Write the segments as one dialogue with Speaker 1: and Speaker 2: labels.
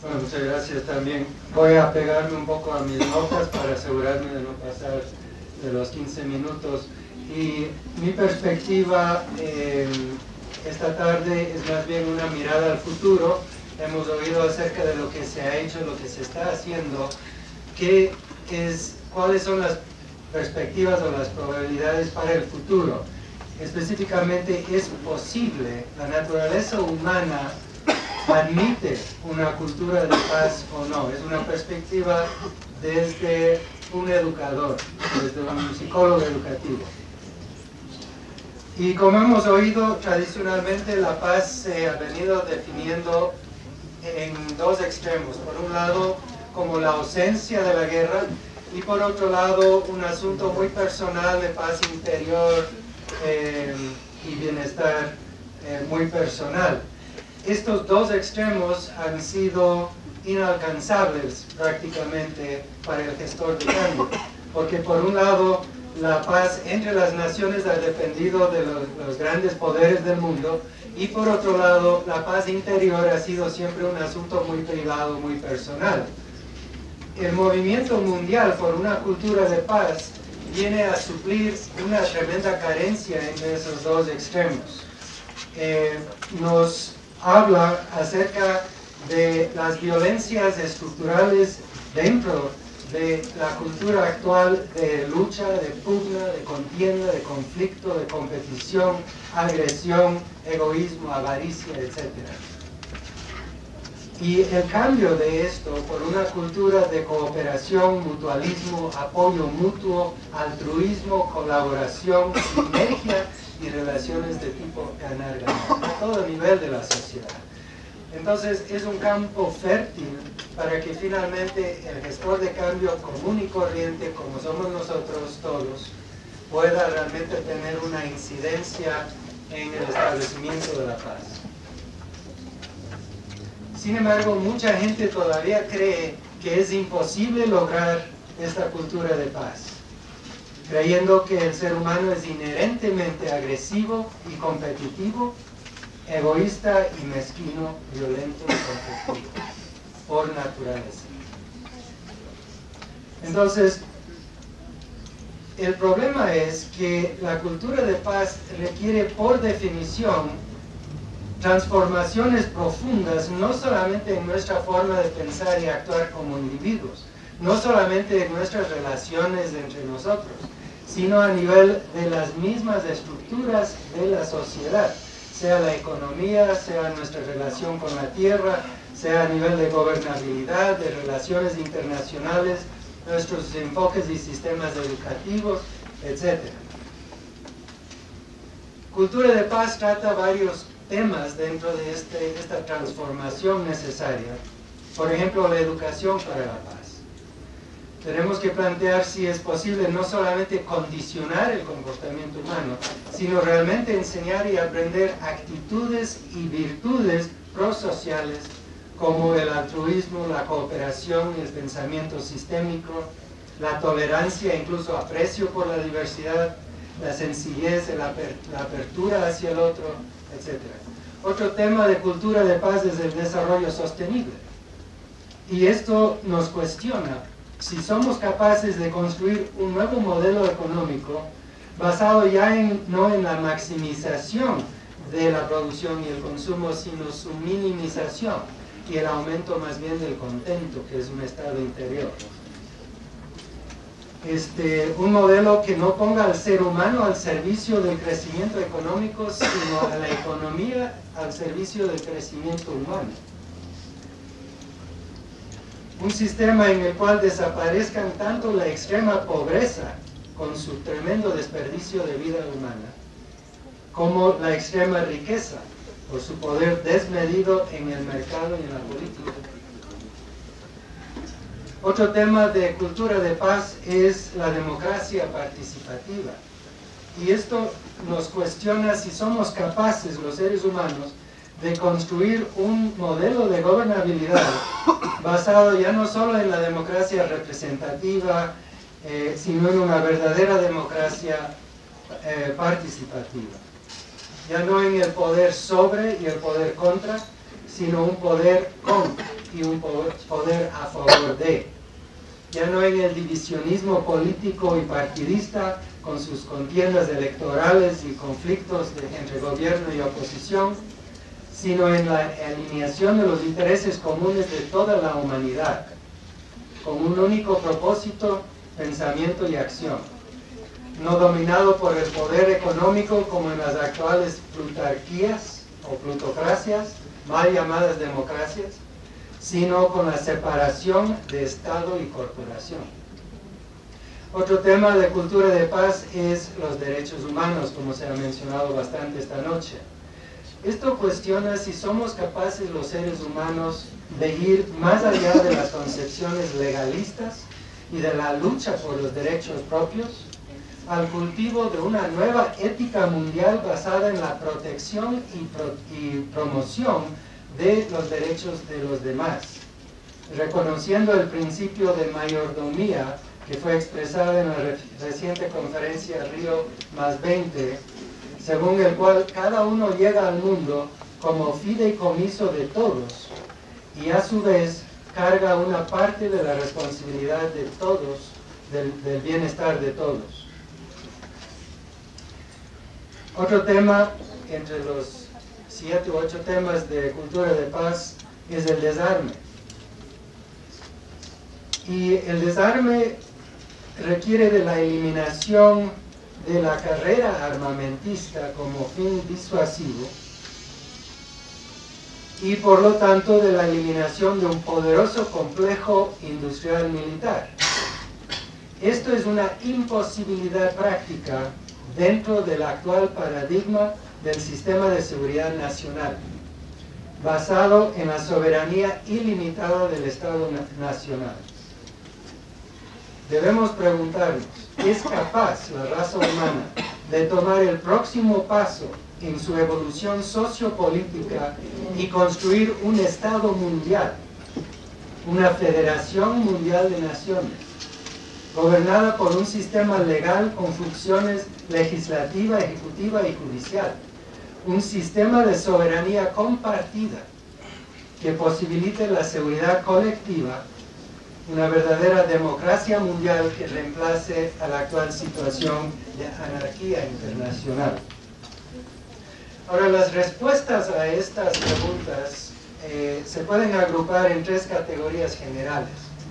Speaker 1: Bueno, muchas gracias también. Voy a pegarme un poco a mis notas para asegurarme de no pasar de los 15 minutos. Y mi perspectiva esta tarde es más bien una mirada al futuro. Hemos oído acerca de lo que se ha hecho, lo que se está haciendo, cuáles son las perspectivas o las probabilidades para el futuro. Específicamente, ¿es posible? ¿La naturaleza humana admite una cultura de paz o no? Es una perspectiva desde un educador, desde un psicólogo educativo. Y como hemos oído, tradicionalmente la paz se ha venido definiendo en dos extremos. Por un lado, como la ausencia de la guerra, y por otro lado, un asunto muy personal de paz interior y bienestar muy personal. Estos dos extremos han sido inalcanzables prácticamente para el gestor de cambio, porque por un lado la paz entre las naciones ha dependido de los grandes poderes del mundo, y por otro lado la paz interior ha sido siempre un asunto muy privado, muy personal. El movimiento mundial por una cultura de paz viene a suplir una tremenda carencia entre esos dos extremos. Nos habla acerca de las violencias estructurales dentro de la cultura actual de lucha, de pugna, de contienda, de conflicto, de competición, agresión, egoísmo, avaricia, etc. Y el cambio de esto por una cultura de cooperación, mutualismo, apoyo mutuo, altruismo, colaboración, sinergia y relaciones de tipo ganar-ganar, a todo nivel de la sociedad. Entonces es un campo fértil para que finalmente el gestor de cambio común y corriente, como somos nosotros todos, pueda realmente tener una incidencia en el establecimiento de la paz. Sin embargo, mucha gente todavía cree que es imposible lograr esta cultura de paz, creyendo que el ser humano es inherentemente agresivo y competitivo, egoísta y mezquino, violento y conflictivo, por naturaleza. Entonces, el problema es que la cultura de paz requiere por definición transformaciones profundas, no solamente en nuestra forma de pensar y actuar como individuos, no solamente en nuestras relaciones entre nosotros, sino a nivel de las mismas estructuras de la sociedad, sea la economía, sea nuestra relación con la tierra, sea a nivel de gobernabilidad, de relaciones internacionales, nuestros enfoques y sistemas educativos, etc. Cultura de paz trata varios temas dentro de esta transformación necesaria. Por ejemplo, la educación para la paz. Tenemos que plantear si es posible no solamente condicionar el comportamiento humano, sino realmente enseñar y aprender actitudes y virtudes prosociales como el altruismo, la cooperación, el pensamiento sistémico, la tolerancia, incluso aprecio por la diversidad, la sencillez, la apertura hacia el otro, etc. Otro tema de cultura de paz es el desarrollo sostenible. Y esto nos cuestiona si somos capaces de construir un nuevo modelo económico basado ya no en la maximización de la producción y el consumo, sino su minimización y el aumento más bien del contento, que es un estado interior. Un modelo que no ponga al ser humano al servicio del crecimiento económico, sino a la economía al servicio del crecimiento humano. Un sistema en el cual desaparezcan tanto la extrema pobreza con su tremendo desperdicio de vida humana, como la extrema riqueza por su poder desmedido en el mercado y en la política. Otro tema de cultura de paz es la democracia participativa. Y esto nos cuestiona si somos capaces, los seres humanos, de construir un modelo de gobernabilidad basado ya no solo en la democracia representativa, sino en una verdadera democracia participativa. Ya no en el poder sobre y el poder contra, sino un poder con y un poder a favor de. Ya no en el divisionismo político y partidista con sus contiendas electorales y conflictos entre gobierno y oposición, sino en la alineación de los intereses comunes de toda la humanidad, con un único propósito, pensamiento y acción, no dominado por el poder económico como en las actuales plutarquías o plutocracias, mal llamadas democracias, sino con la separación de Estado y corporación. Otro tema de cultura de paz es los derechos humanos, como se ha mencionado bastante esta noche. Esto cuestiona si somos capaces los seres humanos de ir más allá de las concepciones legalistas y de la lucha por los derechos propios, al cultivo de una nueva ética mundial basada en la protección y promoción de los derechos de los demás, reconociendo el principio de mayordomía que fue expresado en la reciente conferencia Río +20, según el cual cada uno llega al mundo como fideicomiso de todos y a su vez carga una parte de la responsabilidad de todos, del bienestar de todos. Otro tema, entre los 7 u 8 temas de cultura de paz, es el desarme. Y el desarme requiere de la eliminación de la carrera armamentista como fin disuasivo y por lo tanto de la eliminación de un poderoso complejo industrial militar. Esto es una imposibilidad práctica dentro del actual paradigma del sistema de seguridad nacional, basado en la soberanía ilimitada del Estado nacional. Debemos preguntarnos, ¿es capaz la raza humana de tomar el próximo paso en su evolución sociopolítica y construir un Estado mundial, una federación mundial de naciones, gobernada por un sistema legal con funciones legislativa, ejecutiva y judicial, un sistema de soberanía compartida que posibilite la seguridad colectiva, una verdadera democracia mundial que reemplace a la actual situación de anarquía internacional? Ahora, las respuestas a estas preguntas se pueden agrupar en 3 categorías generales.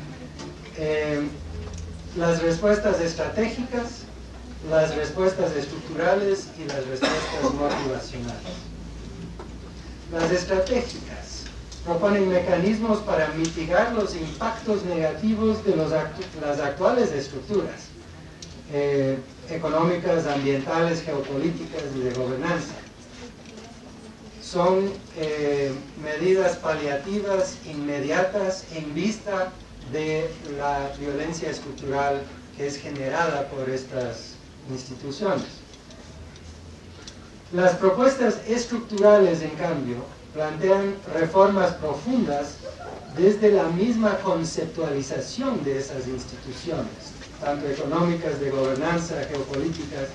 Speaker 1: Las respuestas estratégicas, las respuestas estructurales y las respuestas motivacionales. Las estratégicas proponen mecanismos para mitigar los impactos negativos de las actuales estructuras económicas, ambientales, geopolíticas y de gobernanza. Son medidas paliativas inmediatas en vista de la violencia estructural que es generada por estas instituciones. Las propuestas estructurales, en cambio, plantean reformas profundas desde la misma conceptualización de esas instituciones, tanto económicas, de gobernanza, geopolíticas,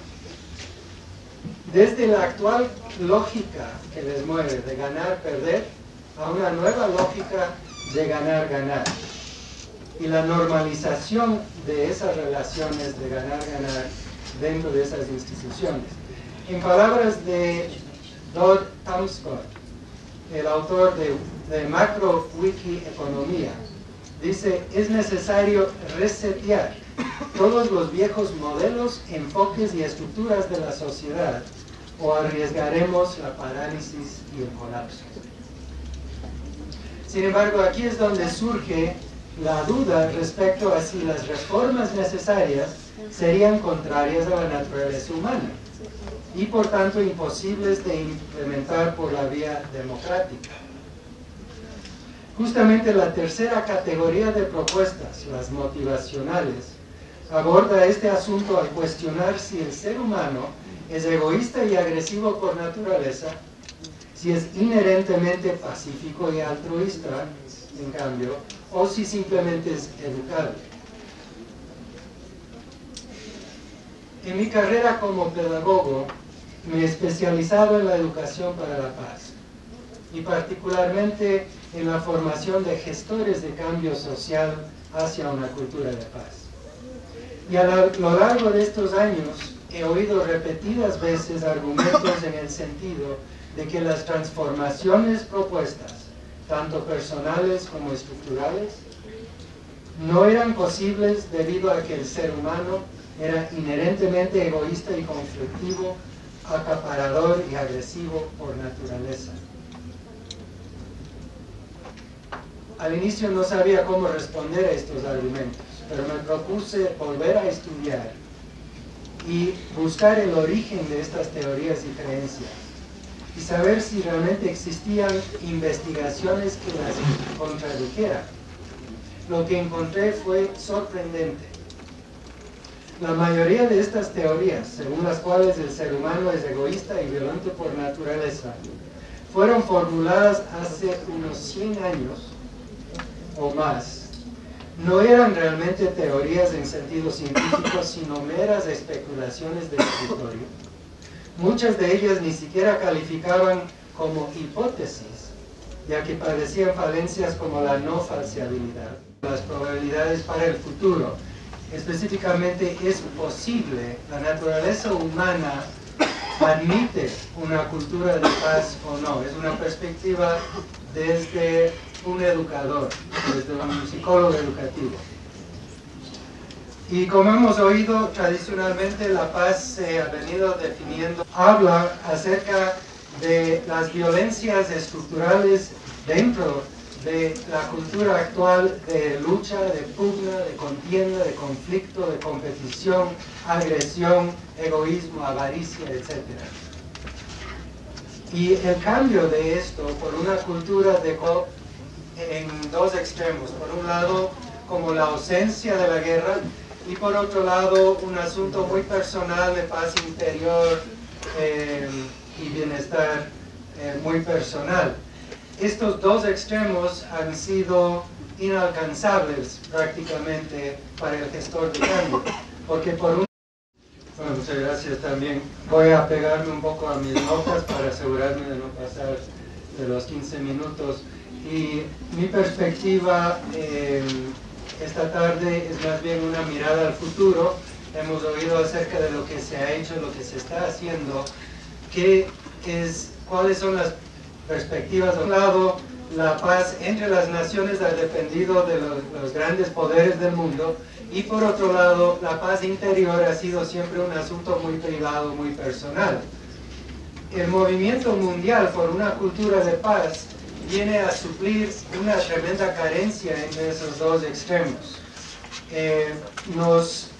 Speaker 1: desde la actual lógica que les mueve de ganar-perder a una nueva lógica de ganar-ganar. Y la normalización de esas relaciones de ganar-ganar dentro de esas instituciones. En palabras de Dodd Tamscott, el autor de Macro Wiki Economía, dice: es necesario resetear todos los viejos modelos, enfoques y estructuras de la sociedad, o arriesgaremos la parálisis y el colapso. Sin embargo, aquí es donde surge la duda respecto a si las reformas necesarias serían contrarias a la naturaleza humana y por tanto imposibles de implementar por la vía democrática. Justamente la tercera categoría de propuestas, las motivacionales, aborda este asunto al cuestionar si el ser humano es egoísta y agresivo por naturaleza, si es inherentemente pacífico y altruista, en cambio, o si simplemente es educable. En mi carrera como pedagogo me he especializado en la educación para la paz y particularmente en la formación de gestores de cambio social hacia una cultura de paz. Y a lo largo de estos años he oído repetidas veces argumentos en el sentido de que las transformaciones propuestas, tanto personales como estructurales, no eran posibles debido a que el ser humano era inherentemente egoísta y conflictivo, acaparador y agresivo por naturaleza. Al inicio no sabía cómo responder a estos argumentos, pero me propuse volver a estudiar y buscar el origen de estas teorías y creencias y saber si realmente existían investigaciones que las contradijeran. Lo que encontré fue sorprendente. La mayoría de estas teorías, según las cuales el ser humano es egoísta y violento por naturaleza, fueron formuladas hace unos 100 años o más. No eran realmente teorías en sentido científico, sino meras especulaciones del escritorio. Muchas de ellas ni siquiera calificaban como hipótesis, ya que padecían falencias como la no falseabilidad. Las probabilidades para el futuro. Específicamente, ¿es posible? ¿La naturaleza humana admite una cultura de paz o no? Es una perspectiva desde un educador, desde un psicólogo educativo. Y como hemos oído, tradicionalmente la paz se ha venido definiendo, habla acerca de las violencias estructurales dentro de la cultura actual de lucha, de pugna, de contienda, de conflicto, de competición, agresión, egoísmo, avaricia, etc. Y el cambio de esto por una cultura en dos extremos. Por un lado, como la ausencia de la guerra, y por otro lado, un asunto muy personal de paz interior y bienestar muy personal. Estos dos extremos han sido inalcanzables prácticamente para el gestor de cambio, porque por un... Bueno, muchas gracias también. Voy a pegarme un poco a mis notas para asegurarme de no pasar de los 15 minutos. Y mi perspectiva esta tarde es más bien una mirada al futuro. Hemos oído acerca de lo que se ha hecho, lo que se está haciendo, cuáles son las perspectivas. De un lado, la paz entre las naciones ha dependido de los grandes poderes del mundo, y por otro lado, la paz interior ha sido siempre un asunto muy privado, muy personal. El movimiento mundial por una cultura de paz viene a suplir una tremenda carencia entre esos dos extremos. Nos